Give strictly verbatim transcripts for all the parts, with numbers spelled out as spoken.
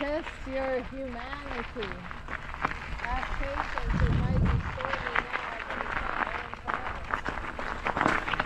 test your humanity. Have patience, it might be stormy now, but it's not on forever.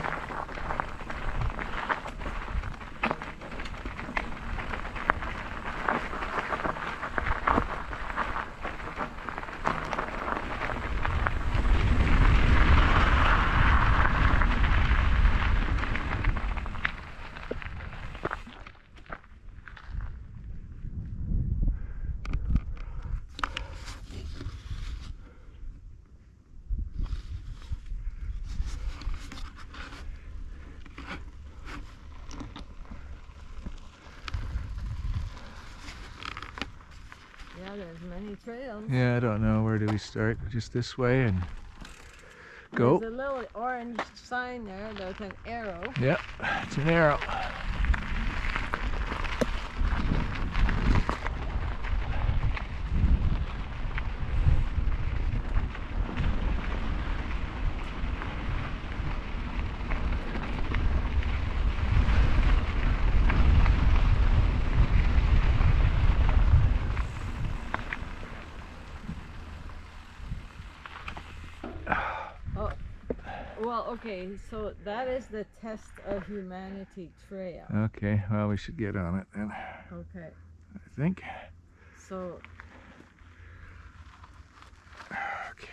Yeah, there's many trails. Yeah, I don't know. Where do we start? Just this way and go. There's a little orange sign there. There's an arrow. Yeah, it's an arrow. Well, okay, so that is the Test of Humanity trail. Okay, well, we should get on it then. Okay. I think. So. Okay.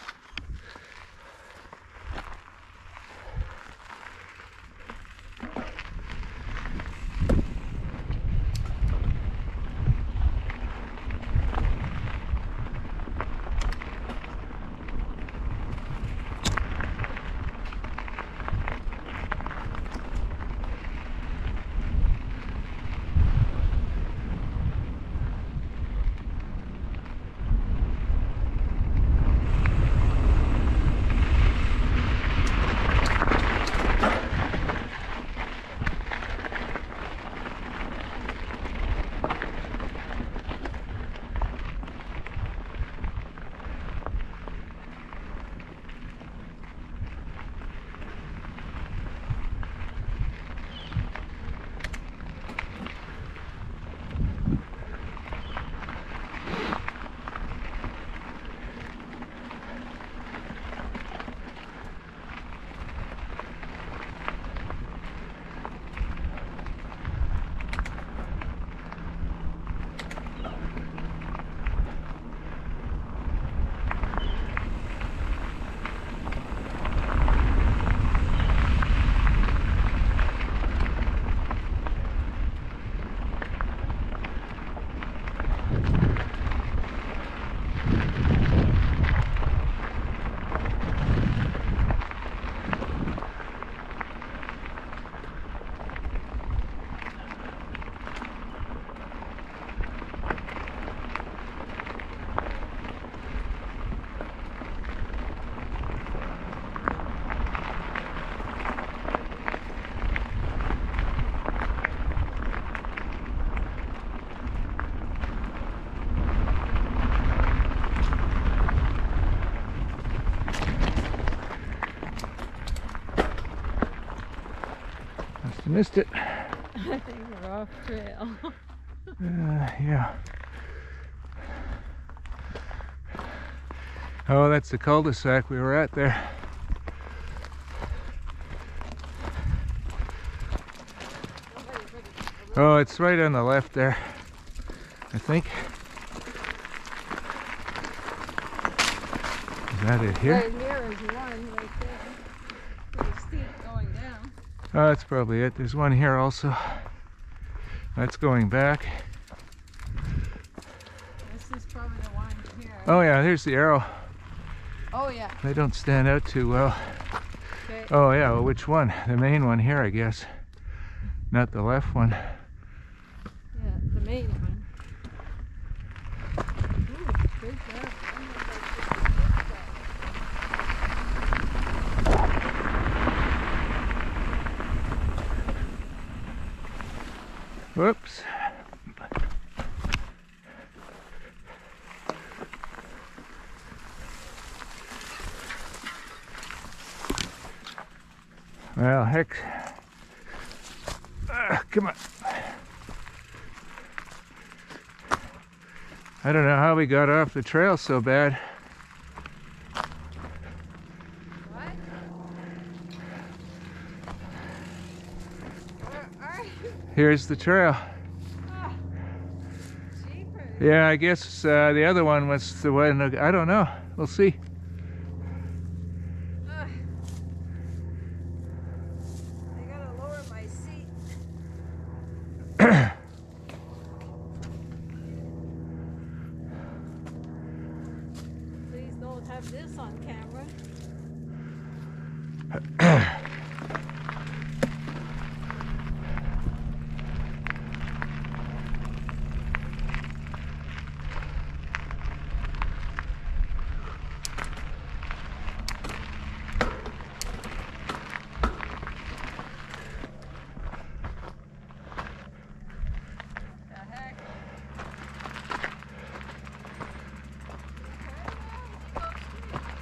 Missed it. I think we're off trail. uh, yeah. Oh, that's the cul-de-sac we were at there. Oh, it's right on the left there, I think. Is that it here? Right here is one right there. Pretty steep going down. Oh, that's probably it. There's one here also. That's going back. This is probably the one here. Oh yeah, here's the arrow. Oh yeah. They don't stand out too well. Okay. Oh yeah, well, which one? The main one here, I guess. Not the left one. Yeah, the main one. Ooh, good job. Whoops. Well, heck. Uh, come on. I don't know how we got off the trail so bad. What? Where are you? Here's the trail. Oh, jeepers. Yeah, I guess uh, the other one was the one. I don't know. We'll see. Ugh. I gotta lower my seat. Please don't have this on camera. The heck?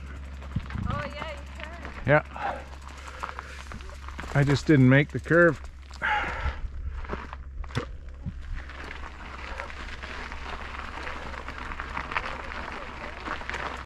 Oh yeah, you can. Yeah. I just didn't make the curve.